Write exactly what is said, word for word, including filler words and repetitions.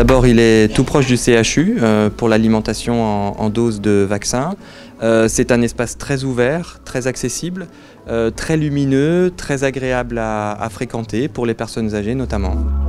D'abord, il est tout proche du C H U euh, pour l'alimentation en, en doses de vaccins. Euh, c'est un espace très ouvert, très accessible, euh, très lumineux, très agréable à, à fréquenter pour les personnes âgées notamment.